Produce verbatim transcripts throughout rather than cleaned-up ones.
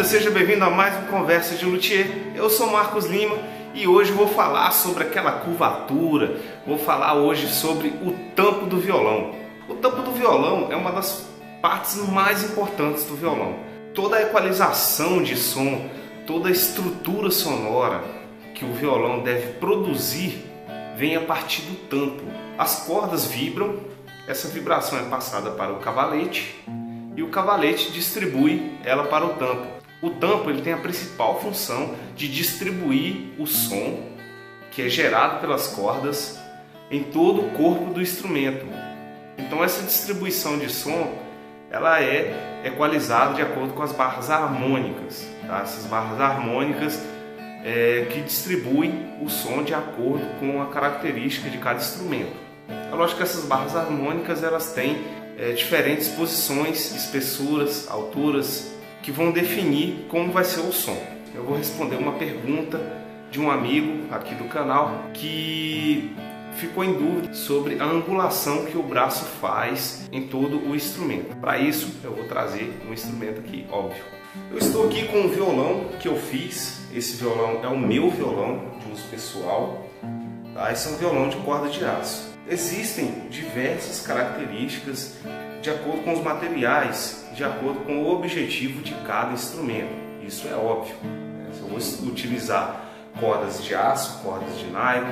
seja bem-vindo a mais uma Conversa de Luthier. Eu sou Marcos Lima e hoje vou falar sobre aquela curvatura, vou falar hoje sobre o tampo do violão. O tampo do violão é uma das partes mais importantes do violão. Toda a equalização de som, toda a estrutura sonora que o violão deve produzir vem a partir do tampo. As cordas vibram, essa vibração é passada para o cavalete e o cavalete distribui ela para o tampo. O tampo ele tem a principal função de distribuir o som que é gerado pelas cordas em todo o corpo do instrumento. Então essa distribuição de som ela é equalizada de acordo com as barras harmônicas, tá? Essas barras harmônicas é, que distribuem o som de acordo com a característica de cada instrumento. É lógico que essas barras harmônicas elas têm É, diferentes posições, espessuras, alturas que vão definir como vai ser o som. Eu vou responder uma pergunta de um amigo aqui do canal que ficou em dúvida sobre a angulação que o braço faz em todo o instrumento. Para isso eu vou trazer um instrumento aqui, óbvio. Eu estou aqui com um violão que eu fiz. Esse violão é o meu violão de uso pessoal, tá? Esse é um violão de corda de aço. Existem diversas características de acordo com os materiais, de acordo com o objetivo de cada instrumento. Isso é óbvio. Se eu vou utilizar cordas de aço, cordas de nylon,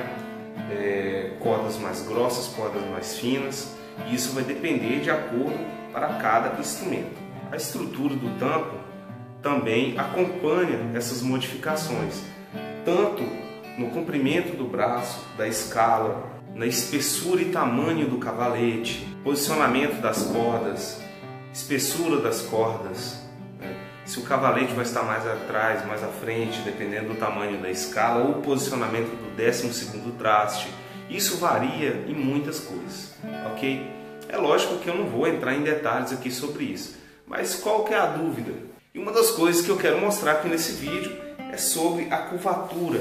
é, cordas mais grossas, cordas mais finas, isso vai depender de acordo para cada instrumento. A estrutura do tampo também acompanha essas modificações, tanto no comprimento do braço, da escala, na espessura e tamanho do cavalete, posicionamento das cordas, espessura das cordas, né? Se o cavalete vai estar mais atrás, mais à frente, dependendo do tamanho da escala, ou o posicionamento do décimo segundo traste, isso varia em muitas coisas, ok? É lógico que eu não vou entrar em detalhes aqui sobre isso, mas qual que é a dúvida? E uma das coisas que eu quero mostrar aqui nesse vídeo é sobre a curvatura.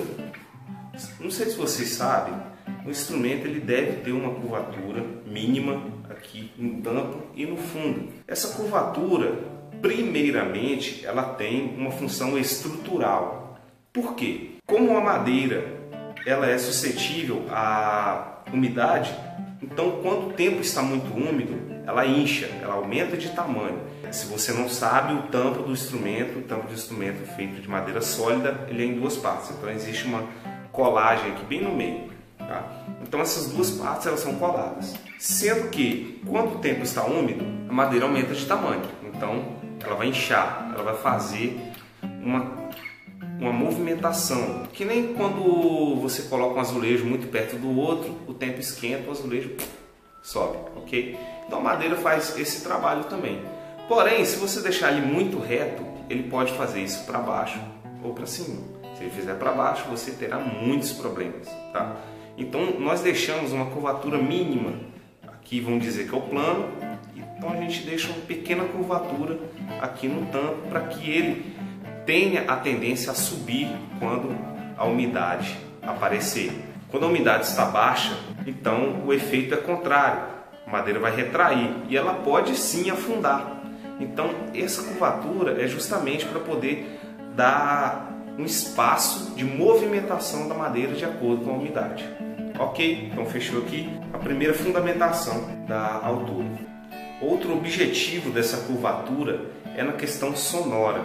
Não sei se vocês sabem, o instrumento ele deve ter uma curvatura mínima aqui no tampo e no fundo. Essa curvatura, primeiramente, ela tem uma função estrutural. Por quê? Como a madeira ela é suscetível à umidade, então quando o tempo está muito úmido, ela incha, ela aumenta de tamanho. Se você não sabe, o tampo do instrumento, o tampo do instrumento feito de madeira sólida, ele é em duas partes. Então existe uma colagem aqui bem no meio. Tá? Então essas duas partes elas são coladas, sendo que quando o tempo está úmido a madeira aumenta de tamanho, então ela vai inchar, ela vai fazer uma, uma movimentação, que nem quando você coloca um azulejo muito perto do outro, o tempo esquenta, o azulejo sobe, ok? Então a madeira faz esse trabalho também, porém se você deixar ele muito reto, ele pode fazer isso para baixo ou para cima. Se ele fizer para baixo você terá muitos problemas, tá? Então nós deixamos uma curvatura mínima, aqui vamos dizer que é o plano, então a gente deixa uma pequena curvatura aqui no tampo para que ele tenha a tendência a subir quando a umidade aparecer. Quando a umidade está baixa, então o efeito é contrário, a madeira vai retrair e ela pode sim afundar. Então essa curvatura é justamente para poder dar um espaço de movimentação da madeira de acordo com a umidade. Ok? Então fechou aqui a primeira fundamentação da altura. Outro objetivo dessa curvatura é na questão sonora.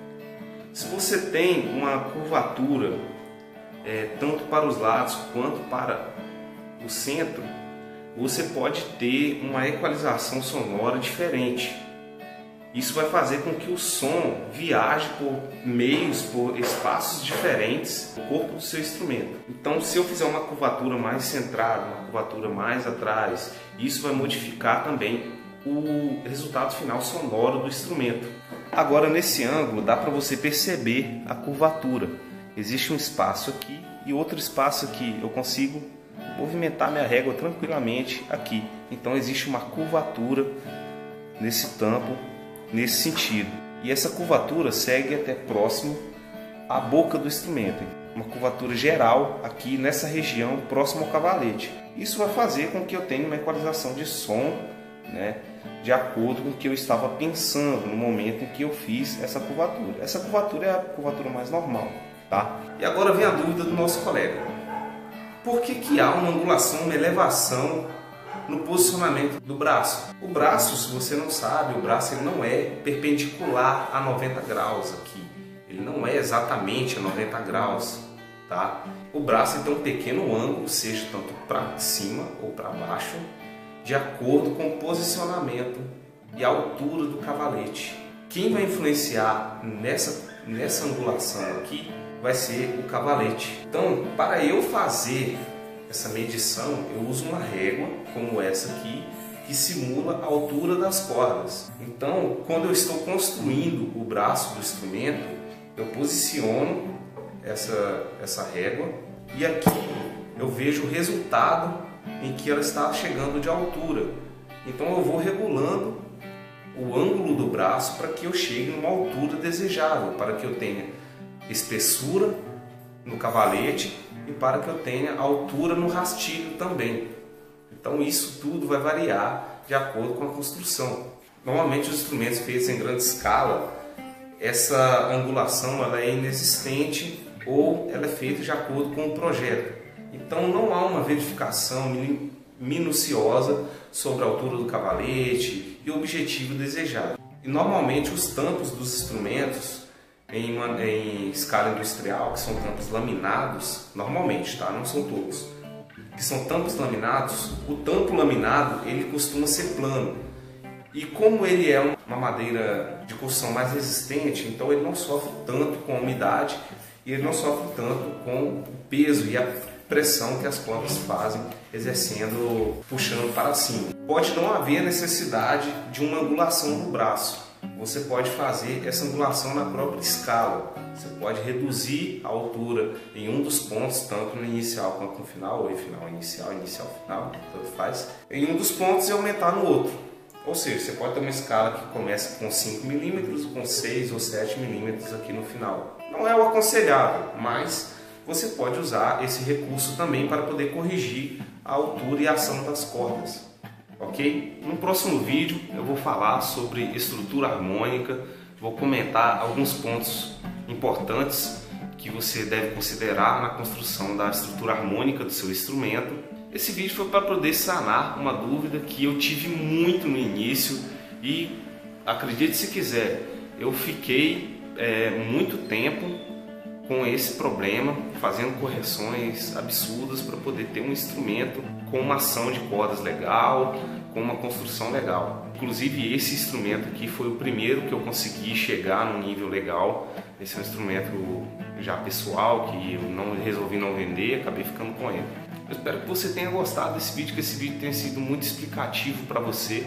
Se você tem uma curvatura é, tanto para os lados quanto para o centro, você pode ter uma equalização sonora diferente. Isso vai fazer com que o som viaje por meios, por espaços diferentes no corpo do seu instrumento. Então, se eu fizer uma curvatura mais centrada, uma curvatura mais atrás, isso vai modificar também o resultado final sonoro do instrumento. Agora, nesse ângulo, dá para você perceber a curvatura. Existe um espaço aqui e outro espaço aqui. Eu consigo movimentar minha régua tranquilamente aqui. Então, existe uma curvatura nesse tampo, nesse sentido, e essa curvatura segue até próximo à boca do instrumento, uma curvatura geral aqui nessa região próximo ao cavalete. Isso vai fazer com que eu tenha uma equalização de som, né, de acordo com o que eu estava pensando no momento em que eu fiz essa curvatura. Essa curvatura é a curvatura mais normal, tá? E agora vem a dúvida do nosso colega. Por que que há uma angulação, uma elevação no posicionamento do braço? O braço, se você não sabe, o braço ele não é perpendicular a noventa graus aqui. Ele não é exatamente a noventa graus, tá? O braço tem um pequeno ângulo, seja tanto para cima ou para baixo, de acordo com o posicionamento e a altura do cavalete. Quem vai influenciar nessa, nessa angulação aqui vai ser o cavalete. Então, para eu fazer essa medição, eu uso uma régua como essa aqui, que simula a altura das cordas. Então, quando eu estou construindo o braço do instrumento, eu posiciono essa, essa régua e aqui eu vejo o resultado em que ela está chegando de altura. Então eu vou regulando o ângulo do braço para que eu chegue numa altura desejável, para que eu tenha espessura no cavalete e para que eu tenha altura no rastilho também. Então isso tudo vai variar de acordo com a construção. Normalmente os instrumentos feitos em grande escala, essa angulação ela é inexistente ou ela é feita de acordo com o projeto. Então não há uma verificação minuciosa sobre a altura do cavalete e o objetivo desejado. E normalmente os tampos dos instrumentos em, uma, em escala industrial, que são tampos laminados, normalmente, tá? Não são todos, que são tampos laminados, o tampo laminado ele costuma ser plano. E como ele é uma madeira de construção mais resistente, então ele não sofre tanto com a umidade e ele não sofre tanto com o peso e a pressão que as cordas fazem, exercendo, puxando para cima. Pode não haver necessidade de uma angulação no braço. Você pode fazer essa angulação na própria escala. Você pode reduzir a altura em um dos pontos, tanto no inicial quanto no final, ou em final inicial, inicial final, tanto faz, em um dos pontos e aumentar no outro. Ou seja, você pode ter uma escala que começa com cinco milímetros, com seis ou sete milímetros aqui no final. Não é o aconselhável, mas você pode usar esse recurso também para poder corrigir a altura e a ação das cordas, ok? No próximo vídeo eu vou falar sobre estrutura harmônica, vou comentar alguns pontos importantes que você deve considerar na construção da estrutura harmônica do seu instrumento. Esse vídeo foi para poder sanar uma dúvida que eu tive muito no início e, acredite se quiser, eu fiquei é, muito tempo com esse problema, fazendo correções absurdas para poder ter um instrumento com uma ação de cordas legal, com uma construção legal. Inclusive esse instrumento aqui foi o primeiro que eu consegui chegar num nível legal. Esse é um instrumento já pessoal que eu não resolvi não vender, acabei ficando com ele. Eu espero que você tenha gostado desse vídeo, que esse vídeo tenha sido muito explicativo para você,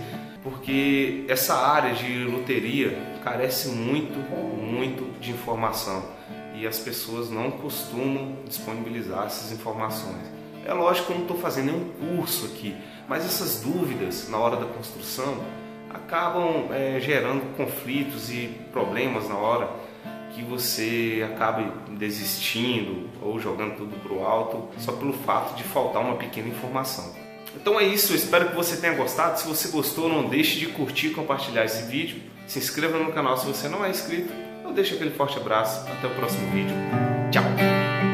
porque essa área de luteria carece muito, muito de informação. E as pessoas não costumam disponibilizar essas informações. É lógico que eu não estou fazendo nenhum curso aqui, mas essas dúvidas na hora da construção acabam é, gerando conflitos e problemas na hora que você acabe desistindo ou jogando tudo para o alto só pelo fato de faltar uma pequena informação. Então é isso, eu espero que você tenha gostado. Se você gostou, não deixe de curtir e compartilhar esse vídeo. Se inscreva no canal se você não é inscrito. Eu deixo aquele forte abraço, até o próximo vídeo. Tchau!